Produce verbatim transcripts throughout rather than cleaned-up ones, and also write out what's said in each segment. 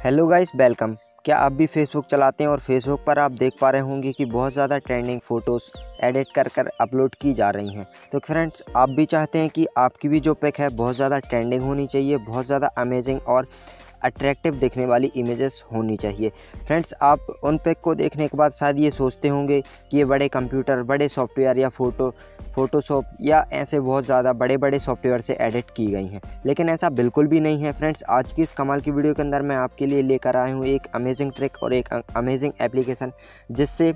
Hello guys, welcome. क्या आप भी फेसबुक चलाते हैं और फेसबुक पर आप देख पा रहे होंगे कि बहुत ज़्यादा ट्रेंडिंग फ़ोटोज़ एडिट कर कर अपलोड की जा रही हैं। तो फ्रेंड्स, आप भी चाहते हैं कि आपकी भी जो पिक है बहुत ज़्यादा ट्रेंडिंग होनी चाहिए, बहुत ज़्यादा अमेजिंग और अट्रैक्टिव दिखने वाली इमेजेस होनी चाहिए। फ्रेंड्स, आप उन पिक को देखने के बाद शायद ये सोचते होंगे कि ये बड़े कंप्यूटर, बड़े सॉफ्टवेयर या फ़ोटो फ़ोटोशॉप या ऐसे बहुत ज़्यादा बड़े बड़े सॉफ्टवेयर से एडिट की गई हैं, लेकिन ऐसा बिल्कुल भी नहीं है। फ्रेंड्स, आज की इस कमाल की वीडियो के अंदर मैं आपके लिए लेकर आया हूँ एक अमेजिंग ट्रिक और एक अमेजिंग एप्लीकेशन, जिससे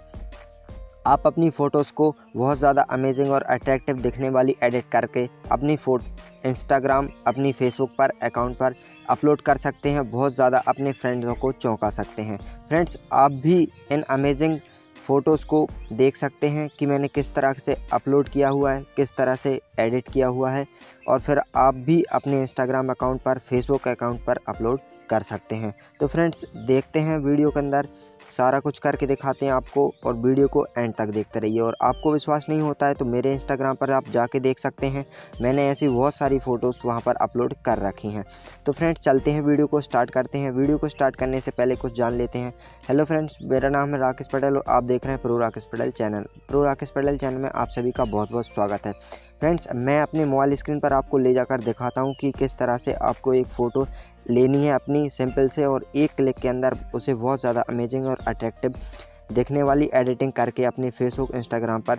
आप अपनी फ़ोटोज़ को बहुत ज़्यादा अमेजिंग और अट्रैक्टिव दिखने वाली एडिट करके अपनी फ़ोटो इंस्टाग्राम, अपनी फेसबुक पर अकाउंट पर अपलोड कर सकते हैं, बहुत ज़्यादा अपने फ्रेंड्सों को चौंका सकते हैं। फ्रेंड्स, आप भी इन अमेजिंग फ़ोटोज़ को देख सकते हैं कि मैंने किस तरह से अपलोड किया हुआ है, किस तरह से एडिट किया हुआ है, और फिर आप भी अपने इंस्टाग्राम अकाउंट पर, फेसबुक अकाउंट पर अपलोड कर सकते हैं। तो फ्रेंड्स, देखते हैं वीडियो के अंदर, सारा कुछ करके दिखाते हैं आपको, और वीडियो को एंड तक देखते रहिए। और आपको विश्वास नहीं होता है तो मेरे इंस्टाग्राम पर आप जाके देख सकते हैं, मैंने ऐसी बहुत सारी फ़ोटोज़ वहाँ पर अपलोड कर रखी हैं। तो फ्रेंड्स, चलते हैं, वीडियो को स्टार्ट करते हैं। वीडियो को स्टार्ट करने से पहले कुछ जान लेते हैं। हेलो फ्रेंड्स, मेरा नाम है राकेश पटेल और आप देख रहे हैं pro Rakesh Patel channel. Pro Rakesh Patel channel में आप सभी का बहुत बहुत स्वागत है। फ्रेंड्स, मैं अपने मोबाइल स्क्रीन पर आपको ले जाकर दिखाता हूँ कि किस तरह से आपको एक फ़ोटो लेनी है अपनी सिंपल से, और एक क्लिक के अंदर उसे बहुत ज़्यादा अमेजिंग और अट्रैक्टिव दिखने वाली एडिटिंग करके अपने फेसबुक, इंस्टाग्राम पर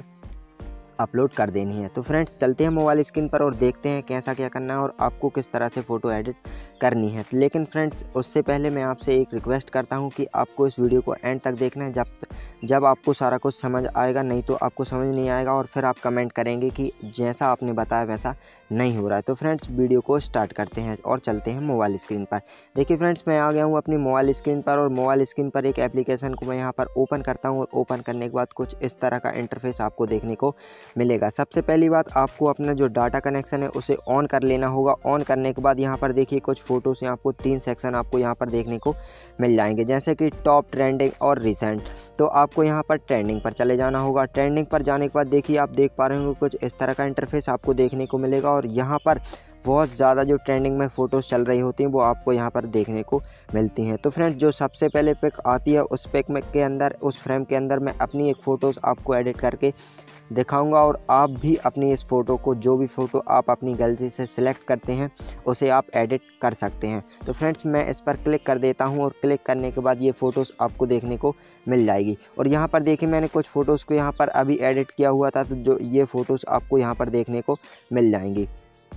अपलोड कर देनी है। तो फ्रेंड्स, चलते हैं मोबाइल स्क्रीन पर और देखते हैं कैसा क्या करना है और आपको किस तरह से फ़ोटो एडिट करनी है। लेकिन फ्रेंड्स, उससे पहले मैं आपसे एक रिक्वेस्ट करता हूं कि आपको इस वीडियो को एंड तक देखना है, जब जब आपको सारा कुछ समझ आएगा, नहीं तो आपको समझ नहीं आएगा और फिर आप कमेंट करेंगे कि जैसा आपने बताया वैसा नहीं हो रहा है। तो फ्रेंड्स, वीडियो को स्टार्ट करते हैं और चलते हैं मोबाइल स्क्रीन पर। देखिए फ्रेंड्स, मैं आ गया हूँ अपनी मोबाइल स्क्रीन पर, और मोबाइल स्क्रीन पर एक एप्लीकेशन को मैं यहाँ पर ओपन करता हूँ, और ओपन करने के बाद कुछ इस तरह का इंटरफेस आपको देखने को मिलेगा। सबसे पहली बात, आपको अपना जो डाटा कनेक्शन है उसे ऑन कर लेना होगा। ऑन करने के बाद यहाँ पर देखिए कुछ फ़ोटोज़, आपको तीन सेक्शन आपको यहाँ पर देखने को मिल जाएंगे, जैसे कि टॉप, ट्रेंडिंग और रिसेंट। तो आपको यहाँ पर ट्रेंडिंग पर चले जाना होगा। ट्रेंडिंग पर जाने के बाद देखिए आप देख पा रहे होंगे कुछ इस तरह का इंटरफेस आपको देखने को मिलेगा, और यहाँ पर बहुत ज़्यादा जो ट्रेंडिंग में फ़ोटोज़ चल रही होती हैं वो आपको यहाँ पर देखने को मिलती हैं। तो फ्रेंड्स, जो सबसे पहले पिक आती है उस पिक में के अंदर, उस फ्रेम के अंदर मैं अपनी एक फ़ोटोज़ आपको एडिट करके दिखाऊंगा, और आप भी अपनी इस फ़ोटो को, जो भी फ़ोटो आप अपनी गलती से सिलेक्ट करते हैं उसे आप एडिट कर सकते हैं। तो फ्रेंड्स, मैं इस पर क्लिक कर देता हूं, और क्लिक करने के बाद ये फ़ोटोज़ आपको देखने को मिल जाएगी। और यहाँ पर देखिए मैंने कुछ फ़ोटोज़ को यहाँ पर अभी एडिट किया हुआ था, तो जो ये फ़ोटोज़ आपको यहाँ पर देखने को मिल जाएंगी।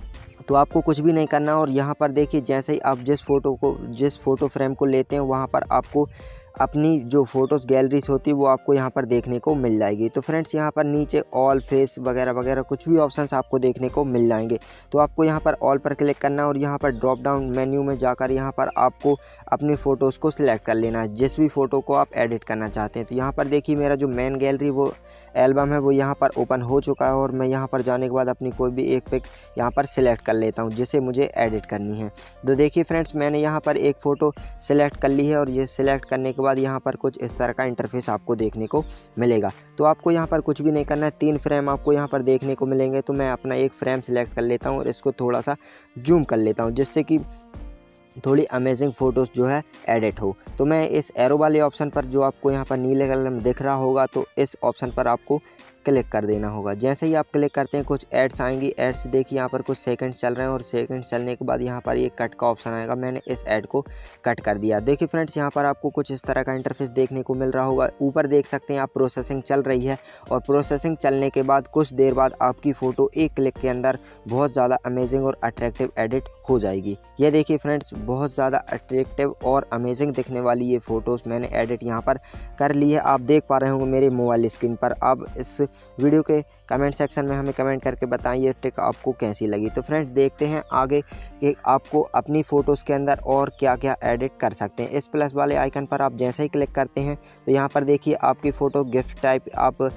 तो आपको कुछ भी नहीं करना, और यहाँ पर देखिए जैसे ही आप जिस फ़ोटो को, जिस फ़ोटो फ्रेम को लेते हैं, वहाँ पर आपको अपनी जो फ़ोटोज़ गैलरीज होती है वो आपको यहाँ पर देखने को मिल जाएगी। तो फ्रेंड्स, यहाँ पर नीचे ऑल, फेस वगैरह वगैरह कुछ भी ऑप्शंस आपको देखने को मिल जाएंगे। तो आपको यहाँ पर ऑल पर क्लिक करना है, और यहाँ पर ड्रॉप डाउन मेन्यू में जाकर यहाँ पर आपको अपनी फ़ोटोज़ को सिलेक्ट कर लेना है, जिस भी फ़ोटो को आप एडिट करना चाहते हैं। तो यहाँ पर देखिए मेरा जो मेन गैलरी, वो एल्बम है, वो यहाँ पर ओपन हो चुका है, और मैं यहाँ पर जाने के बाद अपनी कोई भी एक पिक यहाँ पर सिलेक्ट कर लेता हूँ जिसे मुझे एडिट करनी है। तो देखिए फ्रेंड्स, मैंने यहाँ पर एक फ़ोटो सिलेक्ट कर ली है, और ये सिलेक्ट करने के बाद यहाँ पर कुछ इस तरह का इंटरफेस आपको देखने को मिलेगा। तो आपको यहाँ पर कुछ भी नहीं करना है, तीन फ्रेम आपको यहाँ पर देखने को मिलेंगे। तो मैं अपना एक फ्रेम सिलेक्ट कर लेता हूँ और इसको थोड़ा सा जूम कर लेता हूँ, जिससे कि थोड़ी अमेजिंग फ़ोटोज़ जो है एडिट हो। तो मैं इस एरो वाले ऑप्शन पर, जो आपको यहाँ पर नीले कलर में दिख रहा होगा, तो इस ऑप्शन पर आपको क्लिक कर देना होगा। जैसे ही आप क्लिक करते हैं कुछ एड्स आएंगी। एड्स देखिए यहाँ पर कुछ सेकंड्स चल रहे हैं, और सेकंड्स चलने के बाद यहाँ पर ये कट का ऑप्शन आएगा। मैंने इस ऐड को कट कर दिया। देखिए फ्रेंड्स, यहाँ पर आपको कुछ इस तरह का इंटरफेस देखने को मिल रहा होगा। ऊपर देख सकते हैं आप, प्रोसेसिंग चल रही है, और प्रोसेसिंग चलने के बाद कुछ देर बाद आपकी फ़ोटो एक क्लिक के अंदर बहुत ज़्यादा अमेजिंग और अट्रैक्टिव एडिट हो जाएगी। ये देखिए फ्रेंड्स, बहुत ज़्यादा अट्रैक्टिव और अमेजिंग दिखने वाली ये फ़ोटोज़ मैंने एडिट यहाँ पर कर ली है। आप देख पा रहे होंगे मेरे मोबाइल स्क्रीन पर। आप इस वीडियो के कमेंट सेक्शन में हमें कमेंट करके बताएं ये ट्रिक आपको कैसी लगी। तो फ्रेंड्स, देखते हैं आगे कि आपको अपनी फ़ोटोज़ के अंदर और क्या क्या एडिट कर सकते हैं। इस प्लस वाले आइकन पर आप जैसे ही क्लिक करते हैं तो यहाँ पर देखिए आपकी फ़ोटो गिफ्ट टाइप आप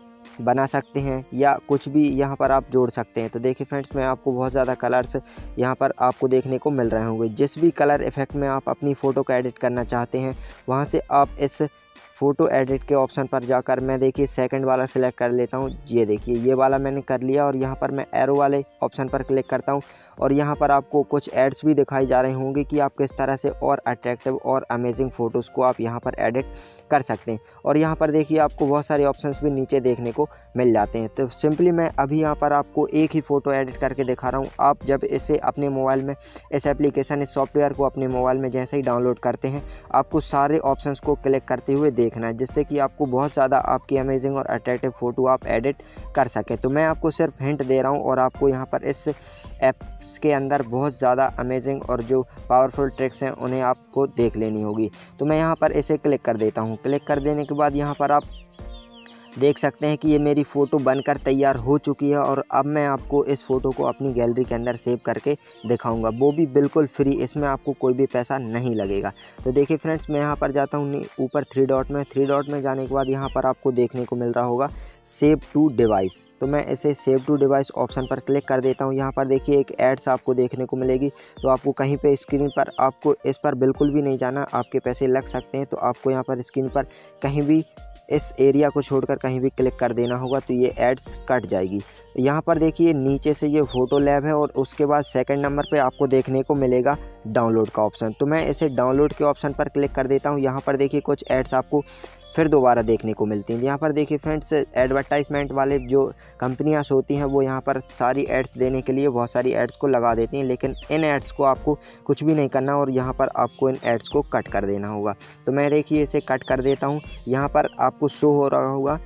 बना सकते हैं, या कुछ भी यहाँ पर आप जोड़ सकते हैं। तो देखिए फ्रेंड्स, मैं आपको बहुत ज़्यादा कलर्स यहाँ पर आपको देखने को मिल रहे होंगे। जिस भी कलर इफ़ेक्ट में आप अपनी फ़ोटो को एडिट करना चाहते हैं, वहाँ से आप इस फ़ोटो एडिट के ऑप्शन पर जाकर, मैं देखिए सेकंड वाला सिलेक्ट कर लेता हूँ। ये देखिए ये वाला मैंने कर लिया, और यहाँ पर मैं एरो वाले ऑप्शन पर क्लिक करता हूँ, और यहाँ पर आपको कुछ एड्स भी दिखाई जा रहे होंगे कि आप किस तरह से और अट्रैक्टिव और अमेजिंग फ़ोटोज़ को आप यहाँ पर एडिट कर सकते हैं। और यहाँ पर देखिए आपको बहुत सारे ऑप्शंस भी नीचे देखने को मिल जाते हैं। तो सिंपली मैं अभी यहाँ पर आपको एक ही फ़ोटो एडिट करके दिखा रहा हूँ। आप जब इसे अपने मोबाइल में इस एप्लीकेशन इस सॉफ्टवेयर को अपने मोबाइल में जैसे ही डाउनलोड करते हैं, आपको सारे ऑप्शंस को क्लिक करते हुए देखना है, जिससे कि आपको बहुत ज़्यादा आपकी अमेजिंग और अट्रैक्टिव फ़ोटो आप एडिट कर सकें। तो मैं आपको सिर्फ हिंट दे रहा हूँ और आपको यहाँ पर इस ऐप्स के अंदर बहुत ज़्यादा अमेजिंग और जो पावरफुल ट्रिक्स हैं उन्हें आपको देख लेनी होगी। तो मैं यहाँ पर इसे क्लिक कर देता हूँ। क्लिक कर देने के बाद यहाँ पर आप देख सकते हैं कि ये मेरी फ़ोटो बनकर तैयार हो चुकी है और अब मैं आपको इस फ़ोटो को अपनी गैलरी के अंदर सेव करके दिखाऊंगा, वो भी बिल्कुल फ्री। इसमें आपको कोई भी पैसा नहीं लगेगा। तो देखिए फ्रेंड्स, मैं यहाँ पर जाता हूँ ऊपर थ्री डॉट में। थ्री डॉट में जाने के बाद यहाँ पर आपको देखने को मिल रहा होगा सेव टू डिवाइस। तो मैं इसे सेव टू डिवाइस ऑप्शन पर क्लिक कर देता हूँ। यहाँ पर देखिए एक एड्स आपको देखने को मिलेगी। तो आपको कहीं पे स्क्रीन पर आपको इस पर बिल्कुल भी नहीं जाना, आपके पैसे लग सकते हैं। तो आपको यहाँ पर स्क्रीन पर कहीं भी इस एरिया को छोड़कर कहीं भी क्लिक कर देना होगा, तो ये एड्स कट जाएगी। यहाँ पर देखिए नीचे से ये फ़ोटो लैब है और उसके बाद सेकंड नंबर पे आपको देखने को मिलेगा डाउनलोड का ऑप्शन। तो मैं इसे डाउनलोड के ऑप्शन पर क्लिक कर देता हूँ। यहाँ पर देखिए कुछ एड्स आपको फिर दोबारा देखने को मिलती हैं। यहाँ पर देखिए फ्रेंड्स, एडवर्टाइजमेंट वाले जो कंपनियाँ होती हैं वो यहाँ पर सारी एड्स देने के लिए बहुत सारी एड्स को लगा देती हैं, लेकिन इन एड्स को आपको कुछ भी नहीं करना और यहाँ पर आपको इन एड्स को कट कर देना होगा। तो मैं देखिए इसे कट कर देता हूँ। यहाँ पर आपको शो हो रहा होगा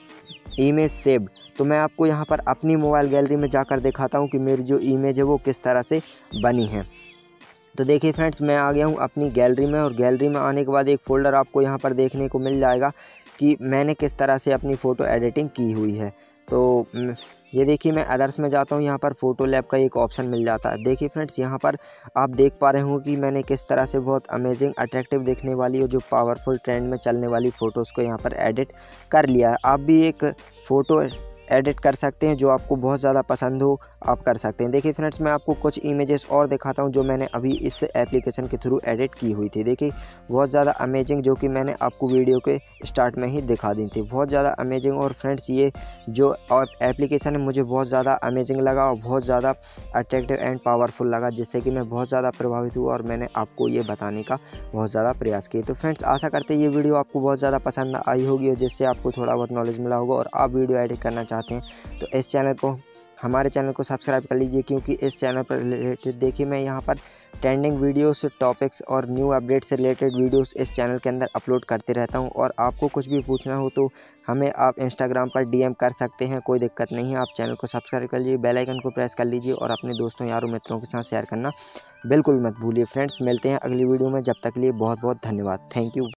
इमेज सेव्ड। तो मैं आपको यहाँ पर अपनी मोबाइल गैलरी में जाकर दिखाता हूँ कि मेरी जो इमेज है वो किस तरह से बनी है। तो देखिए फ्रेंड्स, मैं आ गया हूँ अपनी गैलरी में और गैलरी में आने के बाद एक फ़ोल्डर आपको यहाँ पर देखने को मिल जाएगा कि मैंने किस तरह से अपनी फ़ोटो एडिटिंग की हुई है। तो ये देखिए मैं अदर्स में जाता हूँ, यहाँ पर फ़ोटो लैब का एक ऑप्शन मिल जाता है। देखिए फ्रेंड्स, यहाँ पर आप देख पा रहे हो कि मैंने किस तरह से बहुत अमेजिंग अट्रैक्टिव दिखने वाली और जो पावरफुल ट्रेंड में चलने वाली फ़ोटोज़ को यहाँ पर एडिट कर लिया है। आप भी एक फ़ोटो एडिट कर सकते हैं जो आपको बहुत ज़्यादा पसंद हो, आप कर सकते हैं। देखिए फ्रेंड्स, मैं आपको कुछ इमेजेस और दिखाता हूं जो मैंने अभी इस एप्लीकेशन के थ्रू एडिट की हुई थी। देखिए बहुत ज़्यादा अमेजिंग, जो कि मैंने आपको वीडियो के स्टार्ट में ही दिखा दी थी, बहुत ज़्यादा अमेजिंग। और फ्रेंड्स, ये जो एप्लीकेशन है मुझे बहुत ज़्यादा अमेजिंग लगा और बहुत ज़्यादा अट्रैक्टिव एंड पावरफुल लगा, जिससे कि मैं बहुत ज़्यादा प्रभावित हुआ और मैंने आपको ये बताने का बहुत ज़्यादा प्रयास किया। तो फ्रेंड्स, आशा करते हैं ये वीडियो आपको बहुत ज़्यादा पसंद आई होगी और जिससे आपको थोड़ा बहुत नॉलेज मिला होगा और आप वीडियो एडिट करना चाहते हैं तो इस चैनल को हमारे चैनल को सब्सक्राइब कर लीजिए, क्योंकि इस चैनल पर रिलेटेड देखिए मैं यहाँ पर ट्रेंडिंग वीडियोस, टॉपिक्स और न्यू अपडेट से रिलेटेड वीडियोस इस चैनल के अंदर अपलोड करते रहता हूँ। और आपको कुछ भी पूछना हो तो हमें आप इंस्टाग्राम पर डीएम कर सकते हैं, कोई दिक्कत नहीं है। आप चैनल को सब्सक्राइब कर लीजिए, बेल आइकन को प्रेस कर लीजिए और अपने दोस्तों यारों मित्रों के साथ शेयर करना बिल्कुल मत भूलिए। फ्रेंड्स, मिलते हैं अगली वीडियो में, जब तक के लिए बहुत बहुत धन्यवाद। Thank you.